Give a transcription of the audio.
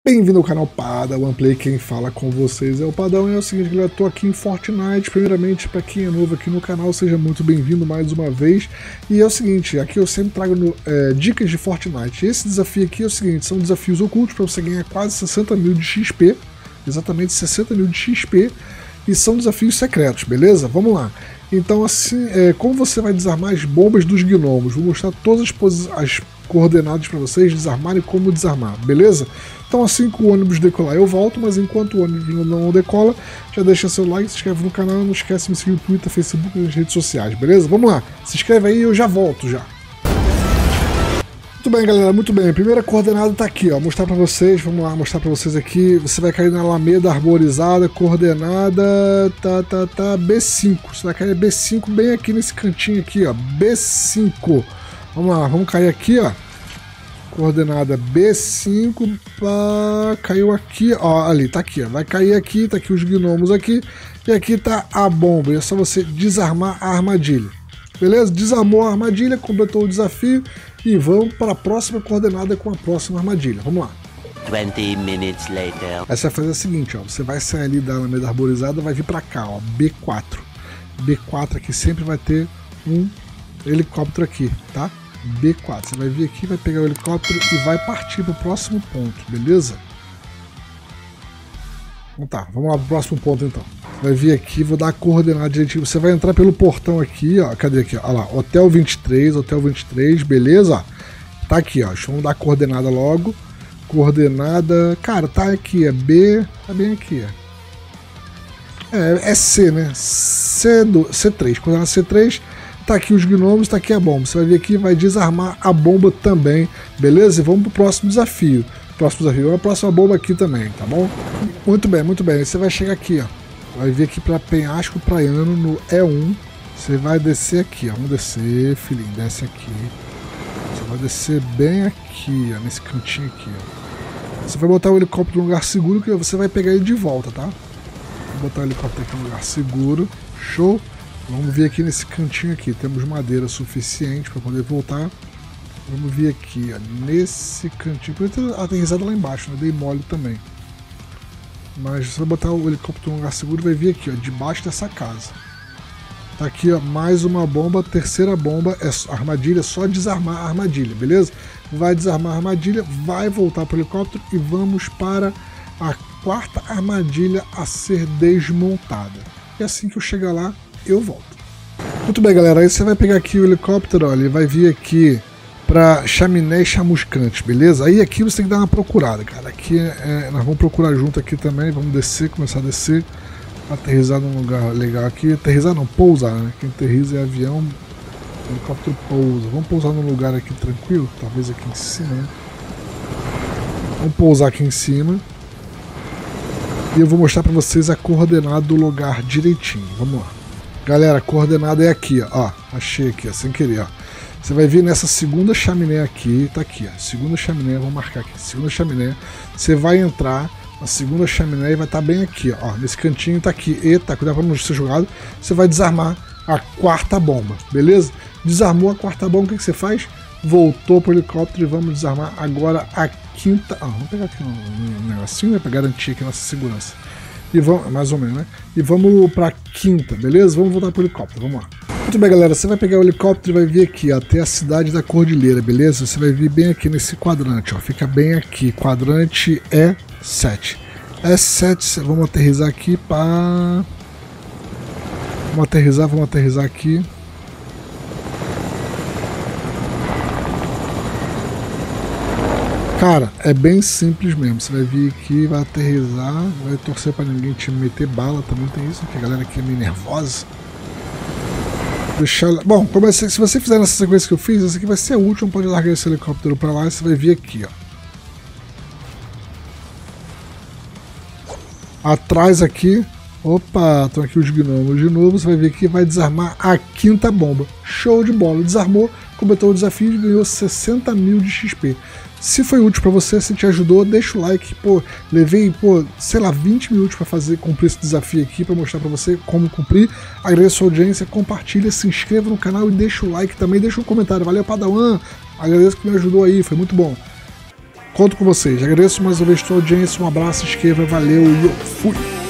Bem-vindo ao canal Padawan Play, quem fala com vocês é o Padawan. É o seguinte, galera, eu tô aqui em Fortnite. Primeiramente, para quem é novo aqui no canal, seja muito bem-vindo mais uma vez. E é o seguinte, aqui eu sempre trago dicas de Fortnite. Esse desafio aqui é o seguinte, são desafios ocultos para você ganhar quase 60 mil de XP, exatamente 60 mil de XP, e são desafios secretos, beleza? Vamos lá. Então assim, como você vai desarmar as bombas dos gnomos? Vou mostrar todas as coordenadas para vocês desarmarem e como desarmar, beleza? Então assim que o ônibus decolar eu volto, mas enquanto o ônibus não decola, já deixa seu like, se inscreve no canal, não esquece de me seguir no Twitter, Facebook e nas redes sociais, beleza? Vamos lá, se inscreve aí e eu já volto já. Muito bem, galera, muito bem. A primeira coordenada tá aqui, ó, mostrar pra vocês, vamos lá, mostrar pra vocês aqui. Você vai cair na Alameda Arborizada, coordenada B5. Você vai cair B5 bem aqui nesse cantinho aqui, ó, B5. Vamos lá, vamos cair aqui, ó. Coordenada B5, caiu aqui, ó, ali, tá aqui, ó. Vai cair aqui, tá aqui os gnomos aqui, e aqui tá a bomba, e é só você desarmar a armadilha. Beleza? Desarmou a armadilha, completou o desafio, e vamos para a próxima coordenada com a próxima armadilha. Vamos lá. 20 minutes later. Aí você vai fazer o seguinte, ó, você vai sair ali da Alameda Arborizada, vai vir para cá, ó, B4. B4 aqui sempre vai ter um helicóptero aqui, tá? B4, você vai vir aqui, vai pegar o helicóptero e vai partir para o próximo ponto, beleza? Então tá, vamos lá pro próximo ponto então. Vai vir aqui, vou dar a coordenada direitinho. Você vai entrar pelo portão aqui, ó. Cadê aqui? Ó lá, Hotel 23, beleza? Tá aqui, ó. Deixa eu dar a coordenada logo. Coordenada. Cara, tá aqui, é B. Tá bem aqui, ó. É C, né? C3. Coordenada C3. Tá aqui os gnomos, tá aqui a bomba. Você vai vir aqui e vai desarmar a bomba também, beleza? E vamos pro próximo desafio. Próximo desafio é a próxima bomba aqui também, tá bom? Muito bem, muito bem. Você vai chegar aqui, ó. Vai vir aqui para Penhasco Praiano no E1. Você vai descer aqui, ó. Vamos descer, filhinho. Desce aqui. Você vai descer bem aqui, ó. Nesse cantinho aqui, ó. Você vai botar o helicóptero no lugar seguro que você vai pegar ele de volta, tá? Vou botar o helicóptero aqui no lugar seguro. Show? Vamos vir aqui nesse cantinho aqui. Temos madeira suficiente para poder voltar. Vamos vir aqui, ó. Nesse cantinho. Podia ter aterrissado lá embaixo, né? Dei mole também. Mas você vai botar o helicóptero no lugar seguro e vai vir aqui, ó, debaixo dessa casa. Tá aqui, ó, mais uma bomba, terceira bomba, é armadilha, só desarmar a armadilha, beleza? Vai desarmar a armadilha, vai voltar para o helicóptero e vamos para a quarta armadilha a ser desmontada. E assim que eu chegar lá, eu volto. Muito bem, galera, aí você vai pegar aqui o helicóptero, ó, ele vai vir aqui para Chaminé e Chamuscante, beleza? Aí aqui você tem que dar uma procurada, cara. Aqui nós vamos procurar junto aqui também. Vamos descer, começar a descer. Aterrissar num lugar legal aqui. Aterrissar não, pousar, né? Quem aterrissa é avião, o helicóptero pousa. Vamos pousar num lugar aqui tranquilo, talvez aqui em cima, né? Vamos pousar aqui em cima. E eu vou mostrar para vocês a coordenada do lugar direitinho. Vamos lá. Galera, a coordenada é aqui, ó. Achei aqui, ó, sem querer, ó. Você vai vir nessa segunda chaminé aqui, tá aqui, ó, segunda chaminé, vou marcar aqui, segunda chaminé. Você vai entrar na segunda chaminé e vai estar bem aqui, ó, nesse cantinho tá aqui. Eita, cuidado para não ser jogado. Você vai desarmar a quarta bomba, beleza? Desarmou a quarta bomba, o que você faz? Voltou pro helicóptero e vamos desarmar agora a quinta. Vamos pegar aqui um negocinho, né, para garantir aqui a nossa segurança. E vamos, mais ou menos, né? E vamos pra quinta, beleza? Vamos voltar pro helicóptero, vamos lá. Muito bem, galera, você vai pegar o helicóptero e vai vir aqui, ó, até a cidade da Cordilheira, beleza? Você vai vir bem aqui nesse quadrante, ó, fica bem aqui, quadrante E7. E7, vamos aterrissar aqui para... Vamos aterrissar aqui. Cara, é bem simples mesmo, você vai vir aqui, vai aterrissar, vai torcer para ninguém te meter bala, também tem isso, que a galera aqui é meio nervosa. Bom, se você fizer nessa sequência que eu fiz, essa aqui vai ser a última, pode largar esse helicóptero para lá e você vai vir aqui, ó. Atrás aqui, opa, estão aqui os gnomos de novo, você vai vir aqui e vai desarmar a quinta bomba. Show de bola, desarmou, completou o desafio e ganhou 60 mil de XP. Se foi útil para você, se te ajudou, deixa o like. Pô, levei, sei lá, 20 minutos para cumprir esse desafio aqui, para mostrar para você como cumprir. Agradeço a audiência, compartilha, se inscreva no canal e deixa o like também, deixa um comentário. Valeu, Padawan! Agradeço que me ajudou aí, foi muito bom. Conto com vocês. Agradeço mais uma vez a sua audiência. Um abraço, inscreva, valeu e eu fui!